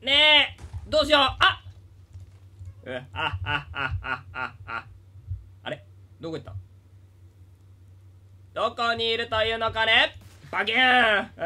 ねえ、どうしよう。あれどこ行った？どこにいるというのかね。バキューン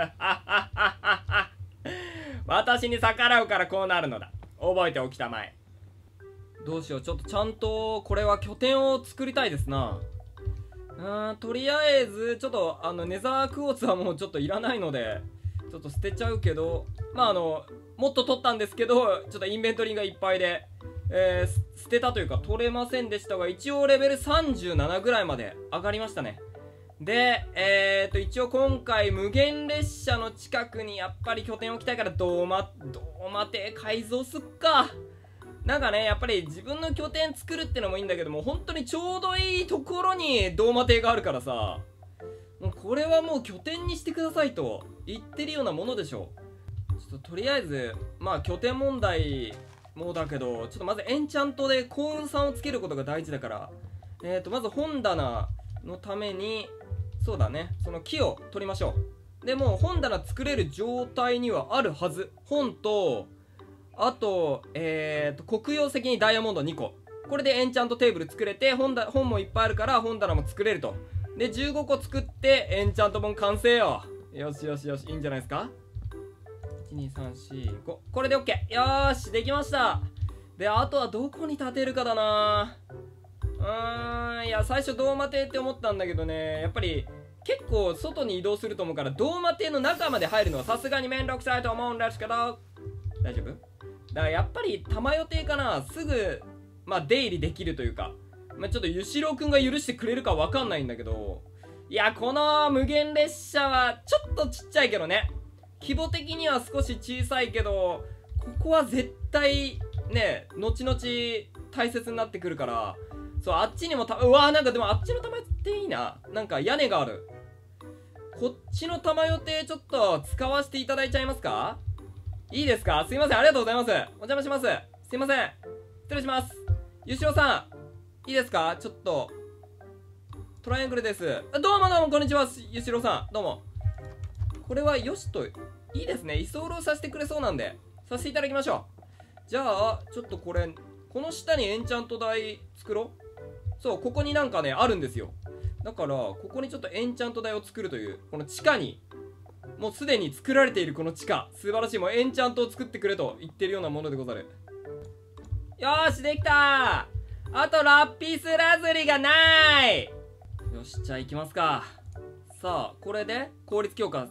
私に逆らうからこうなるのだ。覚えておきたまえ。どうしよう。ちょっとちゃんとこれは拠点を作りたいですな。とりあえずちょっとネザークォーツはもうちょっといらないのでちょっと捨てちゃうけど、まあもっと取ったんですけどちょっとインベントリーがいっぱいで、捨てたというか取れませんでしたが、一応レベル37ぐらいまで上がりましたね。で一応今回無限列車の近くにやっぱり拠点を置きたいからドーマ邸改造すっか。なんかね、やっぱり自分の拠点作るってのもいいんだけども、本当にちょうどいいところにドーマ邸があるからさ、もうこれはもう拠点にしてくださいと言ってるようなものでしょう。ちょっととりあえずまあ拠点問題もだけど、ちょっとまずエンチャントで幸運さんをつけることが大事だから、まず本棚のためにそうだね、その木を取りましょう。でもう本棚作れる状態にはあるはず。本とあと黒曜石にダイヤモンド2個、これでエンチャントテーブル作れて、本もいっぱいあるから本棚も作れると。で15個作ってエンチャント本完成よ。よしよしよし、いいんじゃないですか。12345、これで OK。 よーし、できました。であとはどこに建てるかだな。いや最初ドーマ邸って思ったんだけどね、やっぱり結構外に移動すると思うから、ドーマ邸の中まで入るのはさすがにめんどくさいと思うんですけど、大丈夫だからやっぱり玉予定かな。すぐまあ出入りできるというか、まあ、ちょっとゆしろうくんが許してくれるかわかんないんだけど、いやこの無限列車はちょっとちっちゃいけどね、規模的には少し小さいけど、ここは絶対ね後々大切になってくるから、そうあっちにもうわー、なんかでもあっちの玉予定いいな。なんか屋根がある。こっちの玉予定ちょっと使わせていただいちゃいますか。いいですか。すいません、ありがとうございます。お邪魔します。すいません、失礼します。ゆしろさんいいですか。ちょっとトライアングルです。どうもどうもこんにちは、ゆしろさんどうも。これはよしといいですね。居候させてくれそうなんでさせていただきましょう。じゃあちょっとこの下にエンチャント台作ろう。そうここになんかねあるんですよ。だからここにちょっとエンチャント台を作るという、この地下にもうすでに作られているこの地下、素晴らしい。もうエンチャントを作ってくれと言ってるようなものでござる。よーしできた。あとラピスラズリがない。よし、じゃあ行きますか。さあこれで効率強化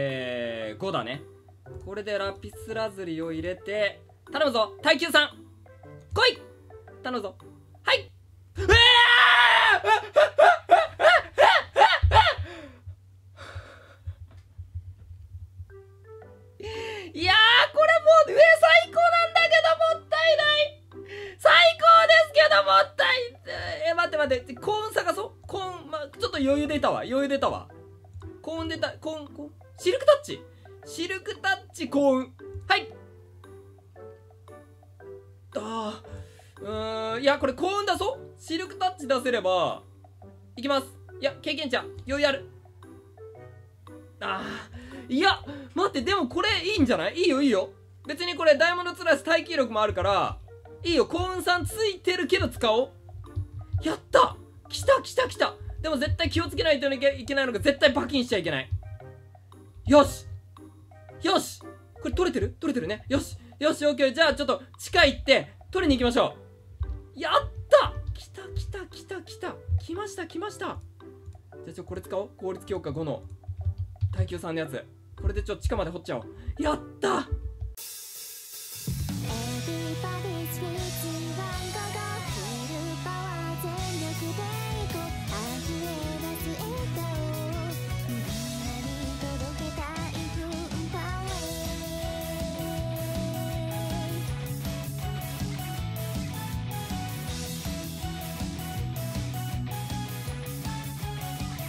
5だね。これでラピスラズリを入れて、頼むぞ耐久さん来い、頼むぞ。はい。いやーこれもう最高なんだけどもったいない。最高ですけどもったい待って幸運探そう。幸運、ちょっと余裕出たわ幸運出た。幸運シルクタッチ幸運。はいいやこれ幸運だぞ。シルクタッチ出せればいきます。いや経験値余裕ある。いや待って、でもこれいいんじゃない。いいよ別にこれダイヤモンドプラス耐久力もあるからいいよ。幸運さんついてるけど使おう。やった、来た。でも絶対気をつけないといけないのが、絶対バキンしちゃいけない。よしこれ取れてるね。よしオッケー。じゃあちょっと地下行って取りに行きましょう。やった、来た。来ました。じゃあこれ使おう。効率強化5の耐久さんのやつ、これで地下まで掘っちゃおう。やった。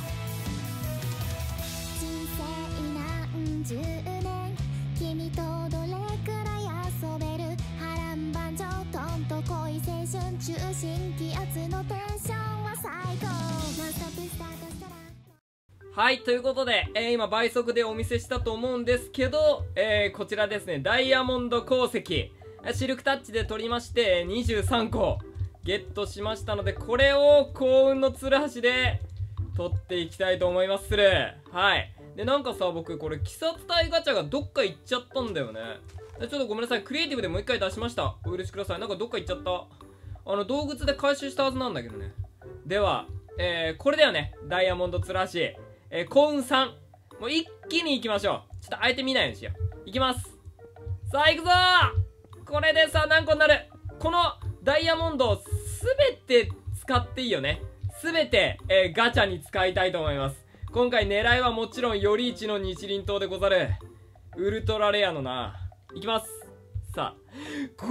10年君とはい、ということで、今倍速でお見せしたと思うんですけど、こちらですね、ダイヤモンド鉱石、シルクタッチで取りまして、23個ゲットしましたので、これを幸運のツルハシで取っていきたいと思います。はい。で、なんかさ、僕、これ、鬼殺隊ガチャがどっか行っちゃったんだよね。ちょっとごめんなさい、クリエイティブでもう一回出しました。お許しください。なんかどっか行っちゃった。洞窟で回収したはずなんだけどね。では、これだよね。ダイヤモンドツルハシ。幸運3。もう一気に行きましょう。ちょっとあえて見ないようにしよう。行きます。さあ、行くぞー。これでさ、何個になる。このダイヤモンドをすべて使っていいよね。すべて、ガチャに使いたいと思います。今回狙いはもちろんより一の日輪刀でござる。ウルトラレアのな。いきます。さあ、58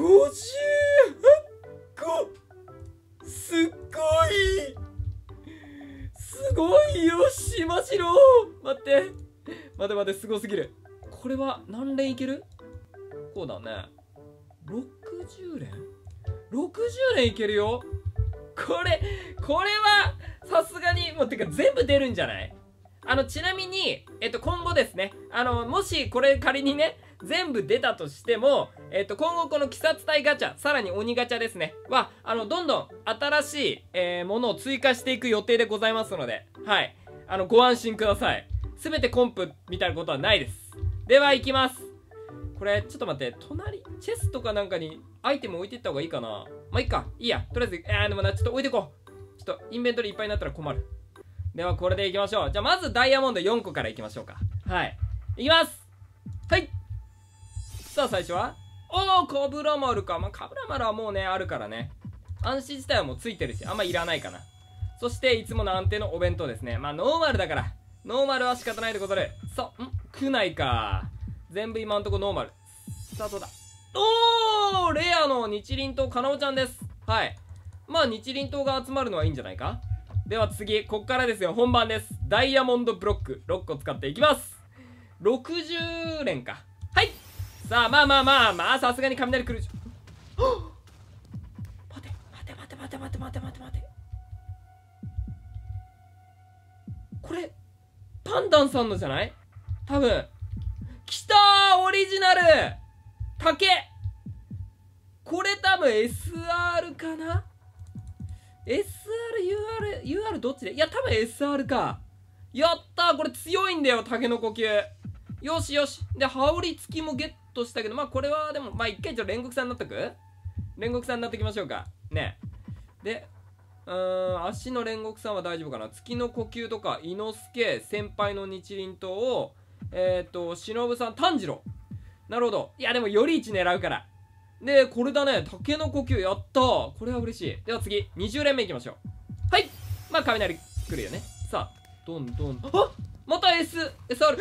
個すっごいすごいよしましろ待って、すごすぎる。これは何連いける？こうだね。60連 ?60 連いけるよ。これはさすがに、もうてか全部出るんじゃない？ちなみに、今後ですね、もしこれ仮にね、全部出たとしても、今後この鬼殺隊ガチャ、さらに鬼ガチャですね、は、どんどん新しい、ものを追加していく予定でございますので、はい。ご安心ください。すべてコンプみたいなことはないです。では、行きます。これ、ちょっと待って、隣、チェスとかなんかにアイテム置いていった方がいいかな。まあ、いいか。いいや。とりあえず、でもな、ちょっと置いていこう。ちょっと、インベントリーいっぱいになったら困る。では、これでいきましょう。じゃあ、まずダイヤモンド4個からいきましょうか。はい。いきます。はい。さあ、最初はカブラ丸か。まあ、カブラ丸はもうね、あるからね。暗視自体はもうついてるし、あんまいらないかな。そして、いつもの安定のお弁当ですね。まあ、ノーマルだから。ノーマルは仕方ないでござる。区内か。全部今んとこノーマル。スタートだ。レアの日輪刀かなおちゃんです。はい。まあ、日輪刀が集まるのはいいんじゃないか。では次、こっからですよ。本番です。ダイヤモンドブロック6個使っていきます。60連か。はい。さあ、まあ、さすがに雷来る。待て。これ、パンダンさんのじゃない？多分。きたー！オリジナル竹！これ多分 SR かな？ SR、UR どっちで？いや、多分 SR か。やったー！これ強いんだよ、竹の呼吸。よし。で、羽織付きもゲットしたけど、まあこれはでも、まあ一回煉獄さんになっとく？煉獄さんになってきましょうか。ね。で、足の煉獄さんは大丈夫かな。月の呼吸とか、伊之助、先輩の日輪刀を、忍さん、炭治郎。なるほど。いや、でもより一狙うから。で、これだね。竹の呼吸、やったー。これは嬉しい。では次、20連目いきましょう。はい。まあ、雷来るよね。さあ、どん。また SR。姫島さ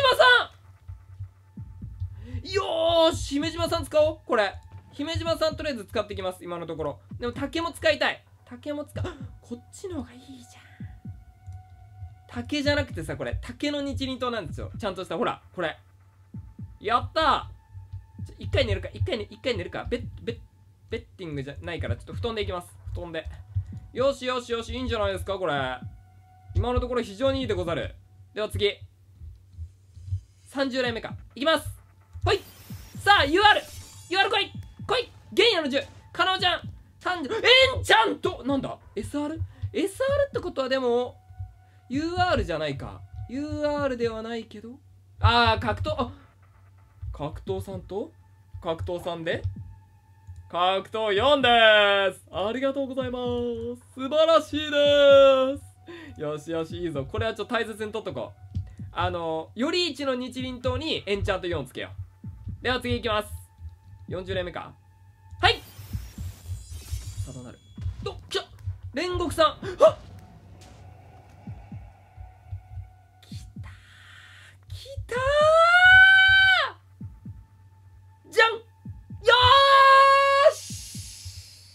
んよーし、姫島さん使おう。これ。姫島さんとりあえず使っていきます。今のところ。でも竹も使いたい。こっちの方がいいじゃん。竹じゃなくてさ、これ竹の日輪刀なんですよ。ちゃんとした、ほらこれやったー。一回寝るか。ベッティングじゃないから、ちょっと布団でいきます。布団で。よし、いいんじゃないですか。これ今のところ非常にいいでござる。では次、30連目か。いきます。ほい。さあ UR 来い原野の銃かなおちゃんエンチャントなんだ SR ってことはでも UR じゃないか。 UR ではないけど、格闘さんと格闘さんで格闘4でーす。ありがとうございます。素晴らしいです。よしいいぞ。これはちょっと大切に取っとこう。より一の日輪刀にエンチャント4つけよう。では次いきます。40連目か。はい。さあどうなる。煉獄さん。はっ、きたーじゃん。よーし、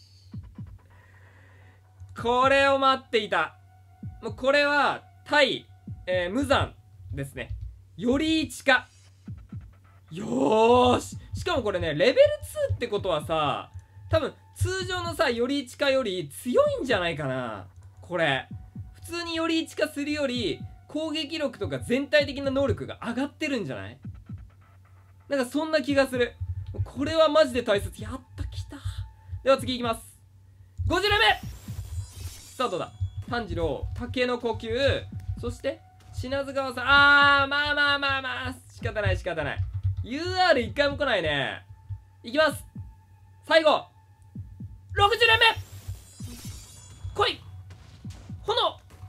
これを待っていた。もうこれは対、無惨ですね。より一か。よーし。しかもこれね、レベル2ってことはさ、多分通常のさ、より一化より強いんじゃないかな。これ普通により一化するより攻撃力とか全体的な能力が上がってるんじゃない？なんかそんな気がする。これはマジで大切。やった、来た。では次いきます。50連目スタートだ。炭治郎、竹の呼吸、そして品津川さん。まあ仕方ない仕方ない。 UR 一回も来ないね。いきます。最後60連目来い。炎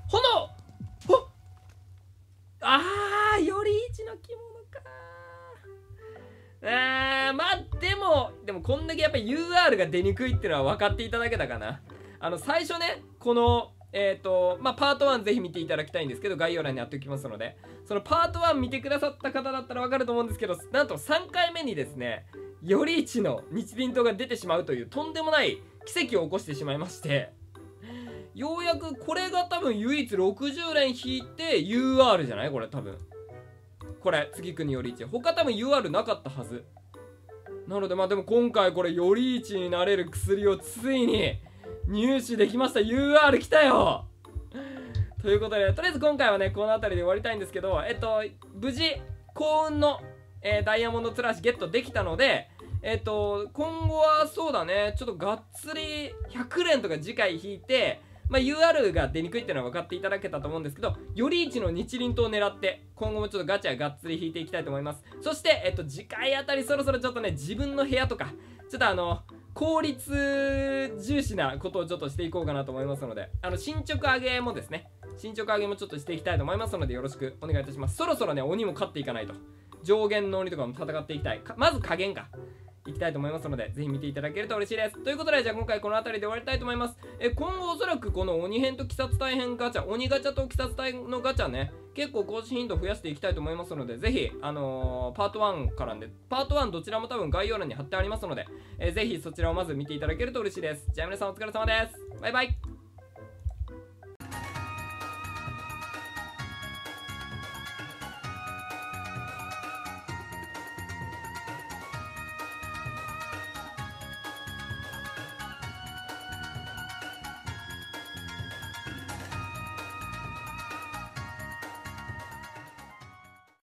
より一の着物か。まあでもこんだけやっぱり UR が出にくいっていうのは分かっていただけたかな。最初ね、このパート1ぜひ見ていただきたいんですけど、概要欄に貼っておきますので、そのパート1見てくださった方だったら分かると思うんですけど、なんと3回目にですね、より一の日輪刀が出てしまうというとんでもない奇跡を起こしてしまいまして、ようやくこれが多分唯一60連引いて UR じゃない？これ多分これ次くんにより一、他多分 UR なかったはずなので、でも今回これより一になれる薬をついに入手できました。 UR 来たよということで、とりあえず今回はねこの辺りで終わりたいんですけど、無事幸運の、ダイヤモンドつらしゲットできたので、今後はそうだね、ちょっとがっつり100連とか次回引いて、UR が出にくいっていうのは分かっていただけたと思うんですけど、より一の日輪刀を狙って今後もちょっとガチャがっつり引いていきたいと思います。そして、次回あたりそろそろちょっとね、自分の部屋とかちょっと効率重視なことをちょっとしていこうかなと思いますので、進捗上げもですね、進捗上げもちょっとしていきたいと思いますので、よろしくお願いいたします。そろそろね、鬼も勝っていかないと。上限の鬼とかも戦っていきたい。まず加減かいきたいと思いますので、ぜひ見ていただけると嬉しいです。ということで、じゃあ今回この辺りで終わりたいと思います。今後おそらくこの鬼編と鬼殺隊編ガチャ、鬼ガチャと鬼殺隊のガチャね、結構更新頻度増やしていきたいと思いますので、ぜひ、パート1からで、パート1どちらも多分概要欄に貼ってありますので、ぜひそちらをまず見ていただけると嬉しいです。じゃあ皆さんお疲れ様です。バイバイ。